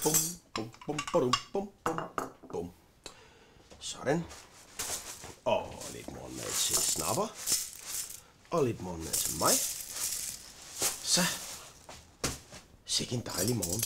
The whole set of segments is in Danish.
Bum, bum, bum, bum, bum, bum, bum. Sådan. Og lidt morgenmad til Snapper. Og lidt morgenmad til mig. Så. Sikke en dejlig morgen.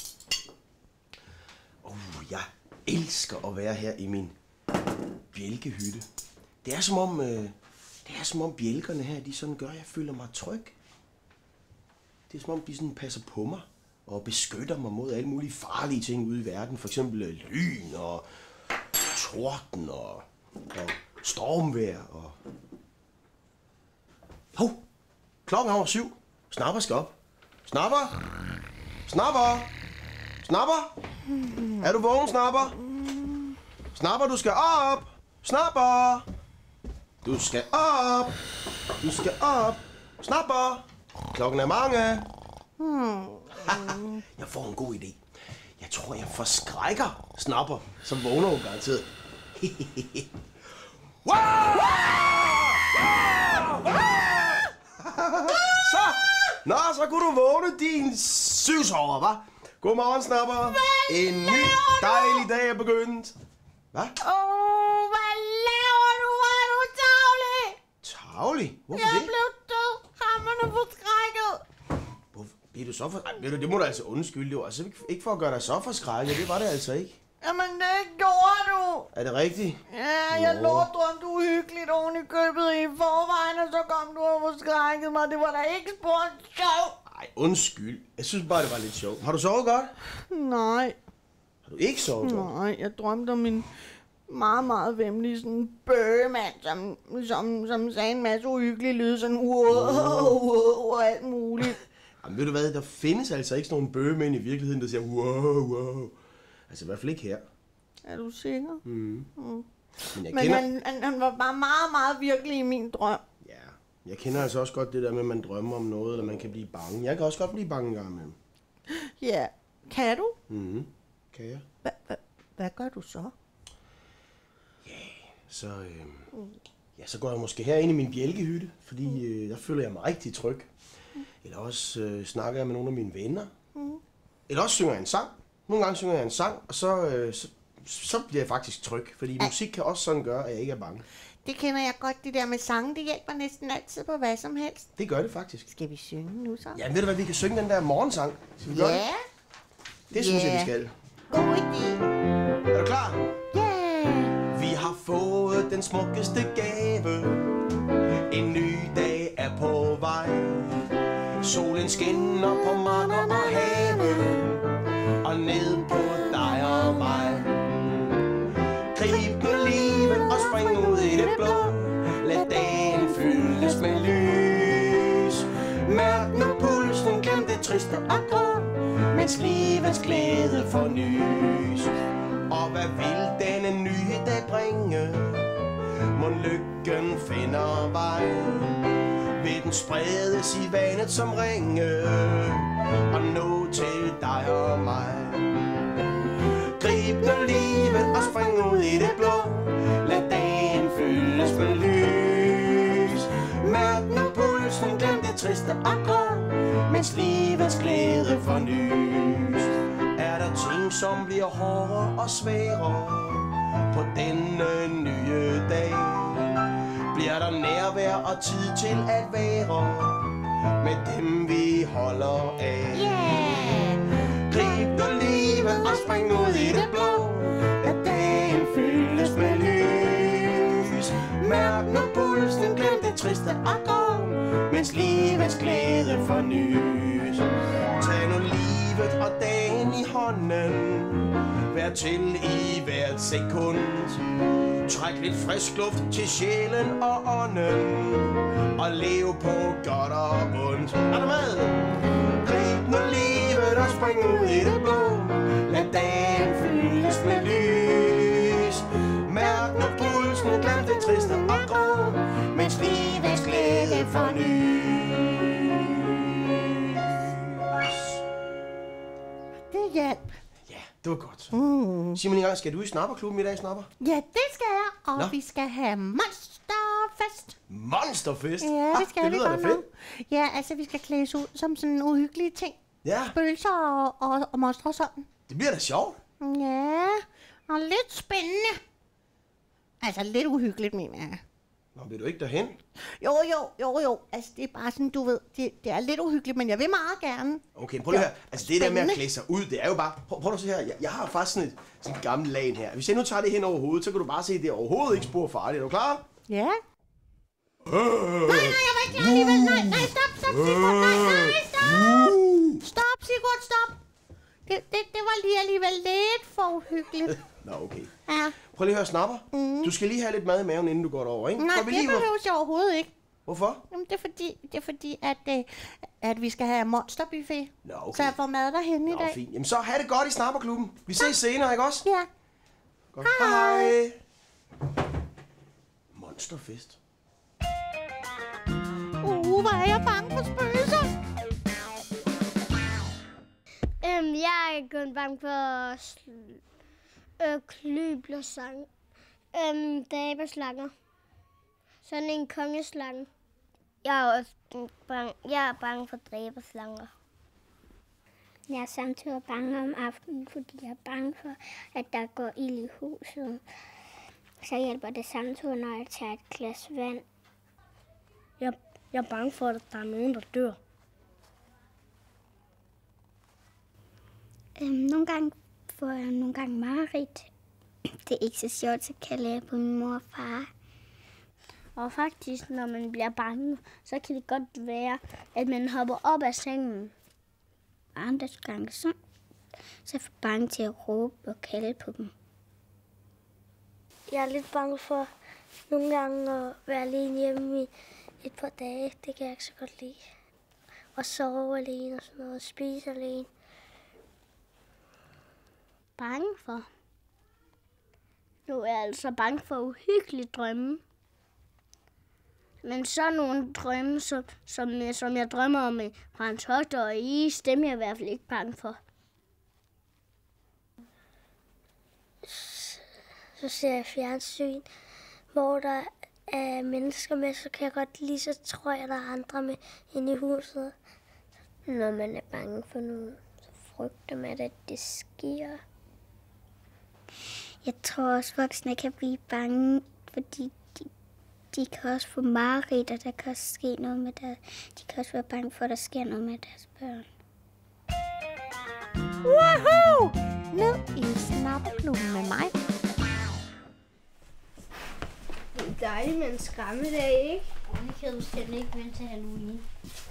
Jeg elsker at være her i min bjælkehytte. Det er som om bjælkerne her, de sådan gør, at jeg føler mig tryg. Det er som om, de sådan passer på mig og beskytter mig mod alle mulige farlige ting ude i verden. For eksempel lyn og torden og stormvejr og... Hov! Klokken er over 7. Snapper skal op. Snapper! Snapper! Snapper! Er du vågen, Snapper? Snapper, du skal op! Snapper! Du skal op! Du skal op! Snapper! Klokken er mange! Jeg får en god idé. Jeg tror, jeg forskrækker Snapper, som vågner jo garanteret. Så kunne du vågne, din syvsover, hva'? Godmorgen, Snapper. En ny dejlig dag er begyndt. Hvad? Hvad laver du? Er du tavlig? Tavlig? Hvorfor Jeg det? blev død. Hammerne forskrækket. Hvorfor bliver du så forskrækket? Ved du, det må du altså undskylde. Det var altså ikke for at gøre dig så forskrækket. Det var det altså ikke. Jamen, det gjorde du. Er det rigtigt? Ja, jeg lå og drømte uhyggeligt oven i købet i forvejen, og så kom du og forskrækket mig. Det var da ikke spurgt sjovt. Ej, undskyld. Jeg synes bare, det var lidt sjovt. Har du sovet godt? Nej. Har du ikke sovet godt? Nej, jeg drømte om en meget, meget væmmelige sådan bøgemand, som sagde en masse uhyggelige lyde, sådan og alt muligt. Jamen, ved du hvad? Der findes altså ikke sådan nogle bøgemænd i virkeligheden, der siger wow. Altså i hvert fald ikke her. Er du sikker? Men han var bare meget, meget virkelig i min drøm. Ja, jeg kender altså også godt det der med, at man drømmer om noget, eller man kan blive bange. Jeg kan også godt blive bange en gang imellem. Ja, kan du? Kan jeg? Hvad gør du så? Så går jeg måske herinde i min bjælkehytte, fordi der føler jeg mig rigtig tryg. Eller også snakker jeg med nogle af mine venner. Eller også synger jeg en sang. Nogle gange synger jeg en sang, og så bliver jeg faktisk tryg. Fordi musik kan også sådan gøre, at jeg ikke er bange. Det kender jeg godt, det der med sange. Det hjælper næsten altid på hvad som helst. Det gør det faktisk. Skal vi synge nu så? Ja, ved du hvad, vi kan synge den der morgensang. Skal vi gøre det? Det synes jeg, vi skal. God idé. Er du klar? Ja. Vi har fået den smukkeste gave. En ny dag er på vej. Solen skinner på marker og have. Og ned på dig og mig. Grib nu livet og spring ud i det blå. Lad dagen fyldes med lys. Mærk nu pulsen, glem det triste og grå. Mens livets glæde fornys. Og hvad vil denne nye dag bringe? Mon lykken finder vej. Vil den spredes i vandet som ringe og nå til dig og mig. Grib nu livet og spring ud i det blå. Lad dagen fyldes med lys. Mærk nu pulsen, glem det triste og grå. Mens livets glæde fornys. Er der ting som bliver hårdere og sværere på denne nye dag? Bliver der nærvær og tid til at være med dem vi holder af? Grib nu livet og spring ud i det blå. Lad dagen fyldes med lys. Mærk nu pulsen, glem det triste og gå. Mens livets glæde fornys. Tag nu livet og dagen i hånden. Vær til i hvert sekund. Træk lidt frisk luft til sjælen og ånden. Og lev på godt og ondt. Er du med? Grib nu livet og spring ud i det blå. Lad dagen fyldes med lys. Mærk nu pulsen, glem det triste og grå. Mens livets glæde fornys. Det hjalp. Det var godt. Sig mig en gang, skal du i Snapperklubben i dag, Snapper? Ja, det skal jeg, og Nå. vi skal have monsterfest. Monsterfest? Ja, det skal det vi lyder godt da fedt. nok. Ja, altså vi skal klædes ud som sådan uhyggelige ting. Ja. Spøgelser og monstre og sådan. Det bliver da sjovt. Ja, og lidt spændende. Altså lidt uhyggeligt, mener jeg. Nå, vil du ikke derhen? Jo. Altså, det er bare sådan, du ved, det er lidt uhyggeligt, men jeg vil meget gerne. Okay, prøv lige at høre. Altså, det der med at klæde sig ud, det er jo bare... Prøv at se her. Jeg har faktisk sådan et gammelt lagen her. Hvis jeg nu tager det hen over hovedet, så kan du bare se, at det er overhovedet ikke spor farligt. Er du klar? Ja. Nej, jeg var ikke klar alligevel. Nej, stop, Sigurd. Nej, stop. Stop, Sigurd, stop. Det var lige alligevel lidt for uhyggeligt. Nå, okay. Ja. Prøv lige at høre, Snapper. Du skal lige have lidt mad i maven, inden du går derover, ikke? Nej, det behøves jeg overhovedet ikke. Hvorfor? Jamen, det er fordi at vi skal have monsterbuffet. Nå, okay. Så jeg får mad derhen i dag. Fint. Jamen, så have det godt i Snapperklubben. Vi ses senere, ikke også? Ja. Godt. Hej. Monsterfest. Hvor er jeg bange for spøgelser. Jeg er kun bange for klyblersang. Dabeslanger. Sådan en kongeslange. Jeg er bange for dræberslanger. Jeg er samtidig bange om aftenen, fordi jeg er bange for, at der går ild i huset. Så hjælper det samtidig, når jeg tager et glas vand. Jeg er bange for, at der er nogen, der dør. Nogle gange får jeg mareridt. Det er ikke så sjovt, så kalder jeg på min mor og far. Og faktisk, når man bliver bange, så kan det godt være, at man hopper op af sengen. Andre gange så er jeg for bange til at råbe og kalde på dem. Jeg er lidt bange for nogle gange at være alene hjemme i et par dage. Det kan jeg ikke så godt lide. Og sove alene og sådan noget, og spise alene. Bange for? Nu er jeg altså bange for uhyggelige drømme. Men så nogle drømme, som jeg drømmer om Frans Hogter og is, dem er jeg i hvert fald ikke bange for. Så ser jeg fjernsyn, hvor der er mennesker med, så kan jeg godt lide, så tror jeg, der er andre med inde i huset. Når man er bange for noget, så frygter man, at det sker. Jeg tror også, voksne kan blive bange, fordi de kan også få mareridt, og der kan også ske noget med deres. De kan også være bange for, at der sker noget med deres børn. Woohoo! Ned i Snapperklubben med mig. Det er dejligt med en skræmmedag, ikke? Det kan du slet ikke vente til Halloween.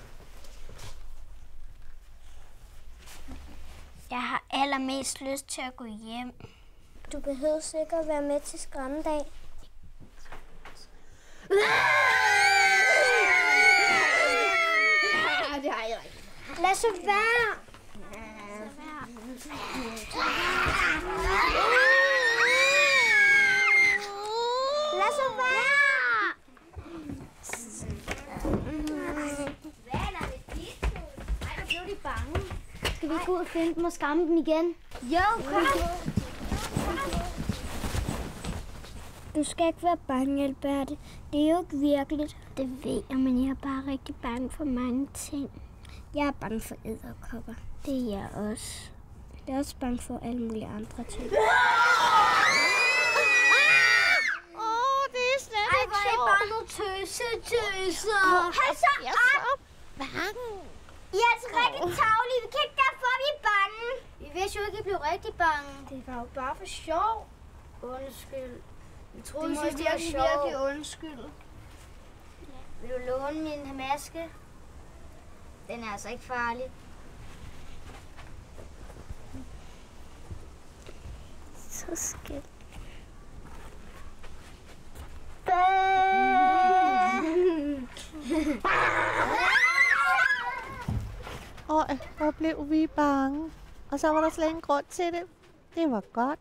Jeg har allermest lyst til at gå hjem. Du behøver sikkert være med til skræmmedag. Lad så være! Lad så være! Blev de bange? Skal vi gå ud og finde dem og skræmme dem igen? Jo, kom! Du skal ikke være bange, Alberte. Det er jo ikke virkeligt. Det ved jeg, men jeg er bare rigtig bange for mange ting. Jeg er bange for edderkopper. Det er jeg også. Jeg er også bange for alle mulige andre ting. Det er slet ikke sjovt. Ej, hvor er I bare nogle tøser. Hold så op! Jeg er så bange. I er altså rigtig tavlige. Vi kan ikke derfor, vi er bange. Vi vidste jo ikke, I blev rigtig bange. Det var jo bare for sjov. Undskyld. Jeg troede, det var virkelig undskyld. Vil du låne min maske? Den er altså ikke farlig. Så skæld. Hvor blev vi bange. Og så var der slet ingen grund til det. Det var godt.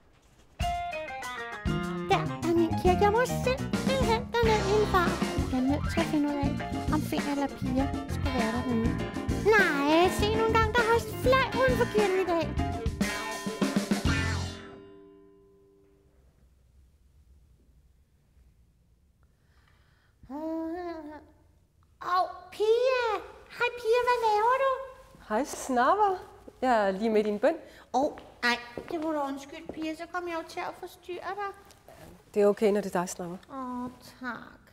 Der er min kirke. Jeg må simpelthen derned i en far. Jeg er nødt til at finde ud af, om Finn eller Pia skal være derude. Nej, se nogle gange, der har flag uden for kirken i dag. Pia! Hej Pia, hvad laver du? Hej Snapper. Jeg er lige midt i en bøn. Nej, det må du undskylde, Pia. Så kommer jeg jo til at forstyrre dig. Det er okay, når det er dig, Snapper. Tak.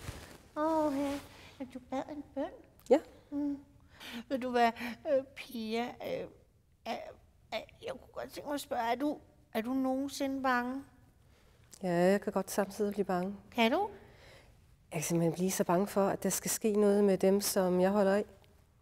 Du bad en bøn? Ja. Ved du hvad, Pia? Jeg kunne godt tænke mig at spørge, er du nogensinde bange? Ja, jeg kan godt samtidig blive bange. Kan du? Jeg kan simpelthen blive så bange for, at der skal ske noget med dem, som jeg holder af.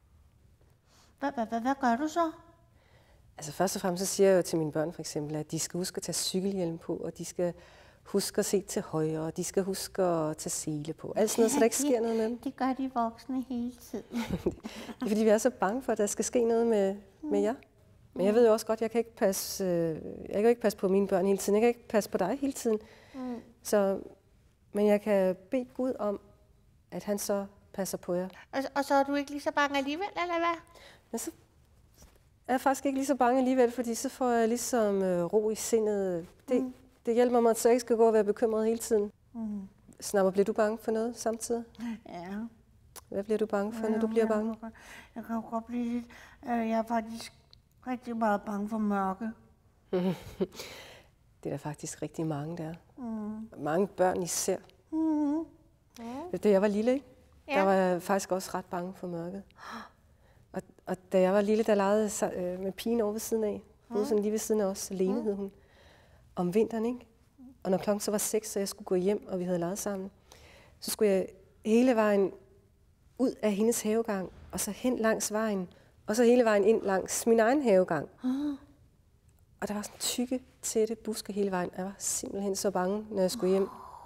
Hvad gør du så? Altså først og fremmest så siger jeg jo til mine børn for eksempel, at de skal huske at tage cykelhjelm på, og de skal huske at se til højre, og de skal huske at tage sele på. Alt sådan noget, så der ikke sker noget med dem. Det gør de voksne hele tiden. Det er fordi, vi er så bange for, at der skal ske noget med jer. Men jeg ved jo også godt, at jeg kan ikke passe på mine børn hele tiden. Jeg kan ikke passe på dig hele tiden. Men jeg kan bede Gud om, at han så passer på jer. Og så er du ikke lige så bange alligevel, eller hvad? Men så er jeg faktisk ikke lige så bange alligevel, fordi så får jeg ligesom ro i sindet. Det hjælper mig, at jeg ikke skal gå og være bekymret hele tiden. Snapper, bliver du bange for noget samtidig? Ja. Hvad bliver du bange for, når du bliver bange? Jeg kan jo godt blive lidt... Jeg er faktisk rigtig meget bange for mørke. Det er der faktisk rigtig mange, der. Mange børn især. Da jeg var lille, ikke? Der var jeg faktisk også ret bange for mørket. Og da jeg var lille, der legede med pigen over ved siden af. Boede sådan lige ved siden af os. Alene hed hun. Om vinteren, ikke? Og når klokken så var 6, så jeg skulle gå hjem, og vi havde leget sammen, så skulle jeg hele vejen ud af hendes havegang, og så hen langs vejen, og så hele vejen ind langs min egen havegang. Og der var sådan tykke, tætte buske hele vejen. Jeg var simpelthen så bange, når jeg skulle hjem.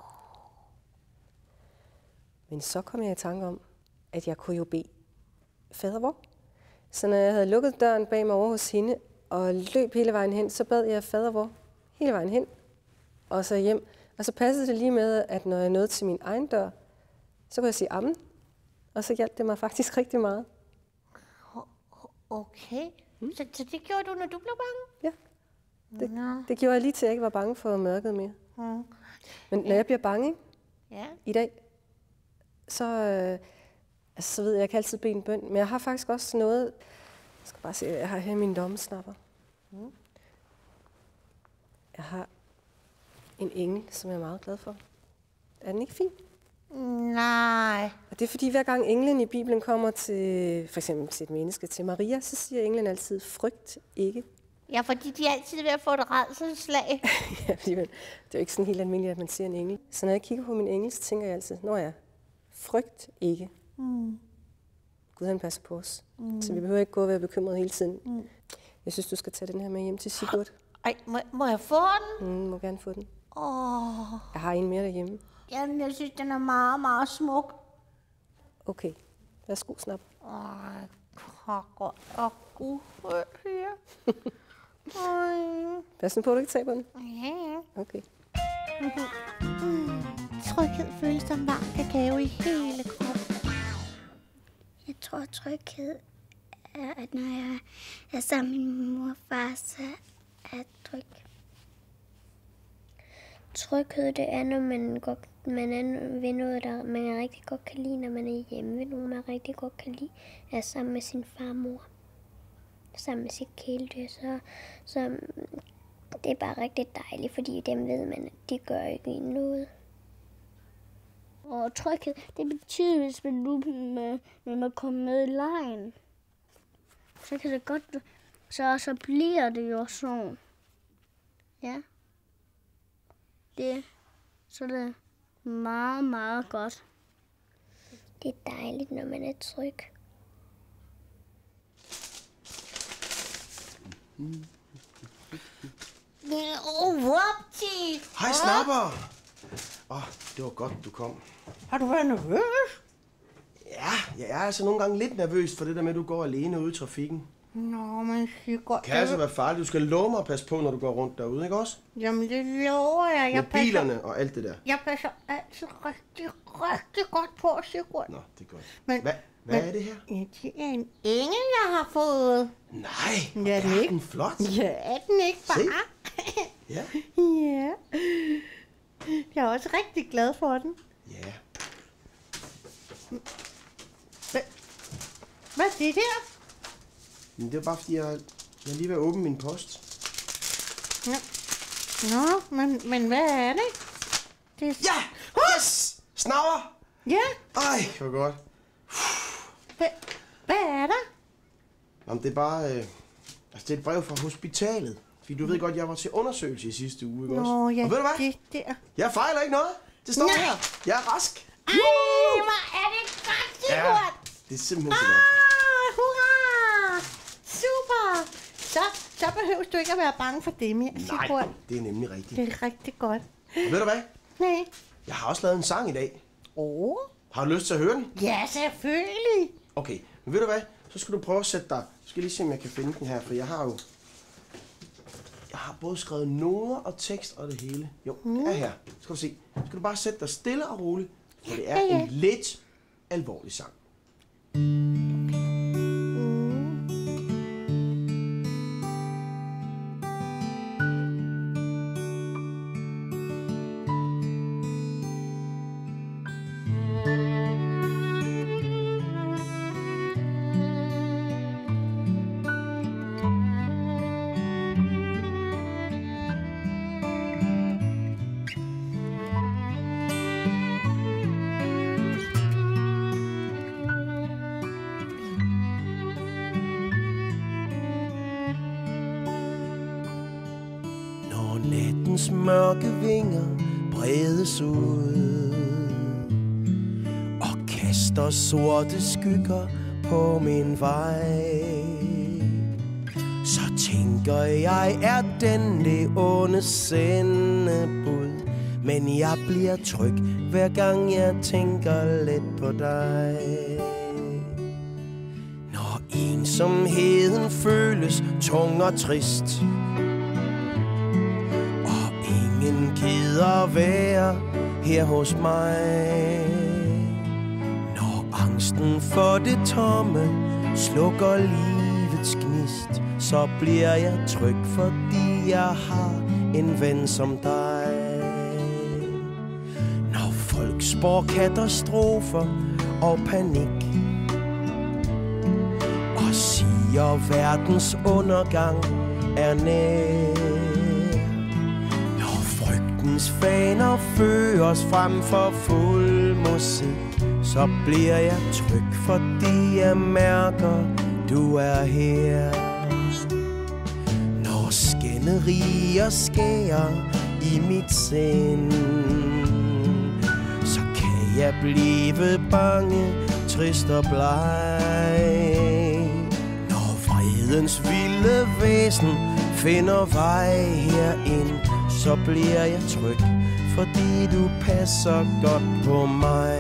Men så kom jeg i tanke om, at jeg kunne jo bede fader vor. Så når jeg havde lukket døren bag mig over hos hende, og løb hele vejen hen, så bad jeg fader vor hele vejen hen, og så hjem. Og så passede det lige med, at når jeg nåede til min egen dør, så kunne jeg sige amen. Og så hjalp det mig faktisk rigtig meget. Okay. Så det gjorde du, når du blev bange? Ja. Det gjorde jeg lige til, at jeg ikke var bange for mørket mere. Men når jeg bliver bange i dag, så ved jeg, at jeg kan altid bede en bøn. Men jeg har faktisk også noget... Jeg skal bare se, jeg har her min lommesnapper. Jeg har en engel, som jeg er meget glad for. Er den ikke fin? Nej. Og det er fordi, hver gang englen i Bibelen kommer til, for eksempel til et menneske, til Maria, så siger englen altid, frygt ikke. Ja, fordi de er altid ved at få et rædselsslag. Ja, fordi det er jo ikke sådan helt almindeligt, at man ser en engel. Så når jeg kigger på min engel, så tænker jeg altid, frygt ikke. Gud han passer på os. Så vi behøver ikke gå og være bekymret hele tiden. Jeg synes, du skal tage den her med hjem til Sigurd. Ej, må jeg få den? Må gerne få den. Jeg har en mere derhjemme. Jamen, jeg synes, den er meget, meget smuk. Okay. Værsgo, snap. Gud, her. Pas nu på, at du ikke taber den. Ja. Okay. Tryghed føles som varm kakao i hele kroppen. Jeg tror, tryghed er, at når jeg er sammen med min mor og far, så er jeg tryg. Tryghed, det er, når man er ved noget, der man rigtig godt kan lide, når man er hjemme ved nogen, man rigtig godt kan lide, er sammen med sin far og mor. Sammen med sit kæledyr, så det er bare rigtig dejligt, fordi dem ved man, at de gør ikke noget. Og tryghed, det betyder, hvis man nu man kommer med i legen, så kan det godt, så bliver det jo sådan. Ja. Så det er meget, meget godt. Det er dejligt, når man er tryg. Hej, Snapper! Det var godt, du kom. Har du været nervøs? Ja, jeg er altså nogle gange lidt nervøs for det der med, at du går alene ude i trafikken. Nå, men Sigurd... Det kan altså være farligt. Du skal love mig at passe på, når du går rundt derude, ikke også? Jamen, det lover jeg. Med bilerne og alt det der. Jeg passer altid rigtig, rigtig godt på, Sigurd. Nå, det er godt. Men, Hvad er det her? Ja, det er en engel, jeg har fået. Nej, Ja, er den flot? Ja, er den ikke bare? Ja. Ja. Jeg er også rigtig glad for den. Ja. Hvad er det der? Men det er bare fordi, jeg Jeg er lige ved at åbne min post. Ja. Nå, men hvad er det? Ja! Yes! Snavler! Ja? Ej, hvor godt. Hvad er der? Jamen, det er bare... det er et brev fra hospitalet. Fordi du ved godt, jeg var til undersøgelse i sidste uge, ikke også? Nå, ja, og ved du hvad? det der. Jeg fejler ikke noget. Det står Nej. her. Jeg er rask. Ej, hvor er det godt, Sigurd! Det er simpelthen så godt. Hurra! Super! Så behøver du ikke at være bange for det mere, Sigurd. Nej, det er nemlig rigtigt. Det er rigtig godt. Og ved du hvad? Nej. Jeg har også lavet en sang i dag. Har du lyst til at høre den? Ja, selvfølgelig. Okay, men ved du hvad? Så skal du prøve at sætte dig... Jeg skal lige se, om jeg kan finde den her, for jeg har både skrevet noder og tekst og det hele. Jo, det er her. Skal du se. Så skal du bare sætte dig stille og roligt, for det er en lidt alvorlig sang. Nattens mørke vinger bredes ud og kaster sorte skygger på min vej. Så tænker jeg, er den det onde sendebud, men jeg bliver tryg, hver gang jeg tænker lidt på dig. Når ensomheden føles tung og trist, keder være her hos mig. Når angsten for det tomme slukker livets gnist, så bliver jeg tryg, fordi jeg har en ven som dig. Når folk spår katastrofer og panik og siger verdens undergang er nær, faner føres frem for fuld musik, så bliver jeg tryg, fordi jeg mærker, du er her. Når skænderier skærer i mit sind, så kan jeg blive bange, trist og bleg. Når vredens vilde væsen finder vej herind, så bliver jeg tryg, fordi du passer godt på mig.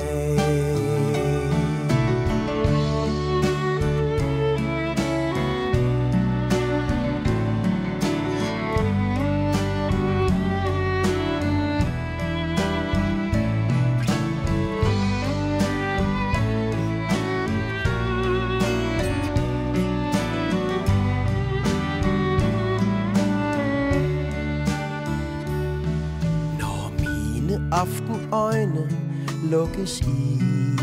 Aftenøjne lukkes i,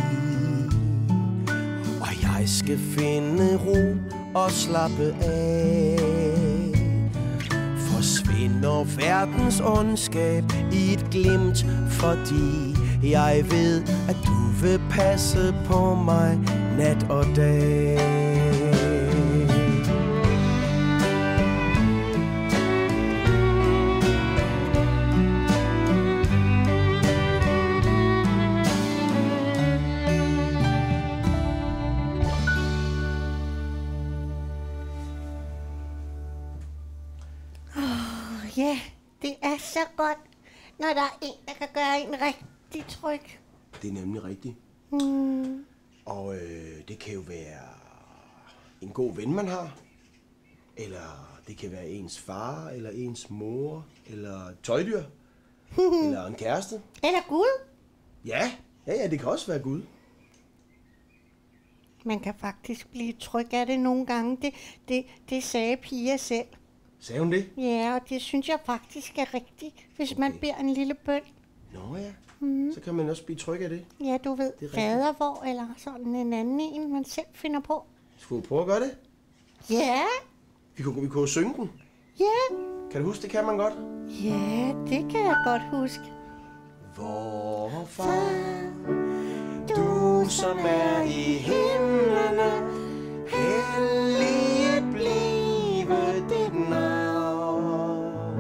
og jeg skal finde ro og slappe af. Forsvinder verdens ondskab i et glimt, fordi jeg ved, at du vil passe på mig nat og dag. Ja, det er så godt, når der er en, der kan gøre en rigtig tryg. Det er nemlig rigtigt. Og det kan jo være en god ven, man har. Eller det kan være ens far, eller ens mor, eller tøjdyr. Eller en kæreste. Eller Gud. Ja, det kan også være Gud. Man kan faktisk blive tryg af det nogle gange. Det sagde Pia selv. Sagde hun det? Ja, og det synes jeg faktisk er rigtigt, hvis man beder en lille bøn. Nå ja, så kan man også blive tryg af det. Ja, du ved, fadervor eller sådan en anden en, man selv finder på. Skulle du prøve at gøre det? Ja, Vi kunne jo synge den. Ja. Kan du huske, det kan man godt? Ja, det kan jeg godt huske. Vor far, du som er i himlene, helliget blive dit navn.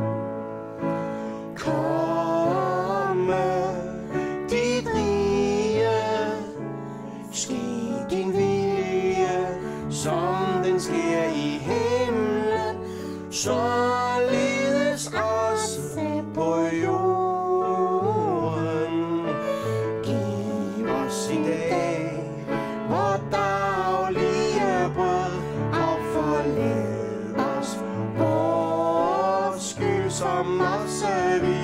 Komme dit rige, ske din vilje, som den sker i himlen, således også på jorden. Giv os i dag vor daglige brød, og forlad os vores skyld, som også vi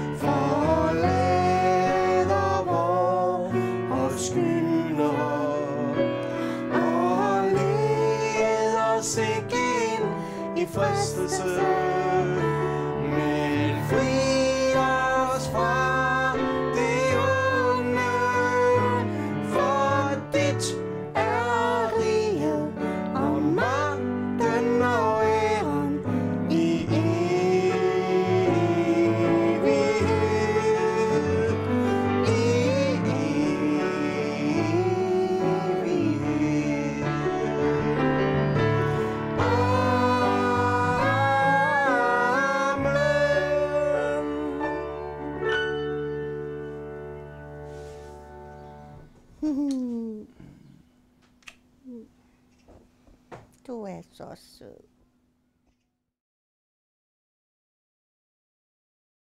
forlader vores skyldnere. Og led os ikke ind i fristelse, men fri os fra det onde, for dit er riget og magten og æren i evighed. I evighed. Du er så sød.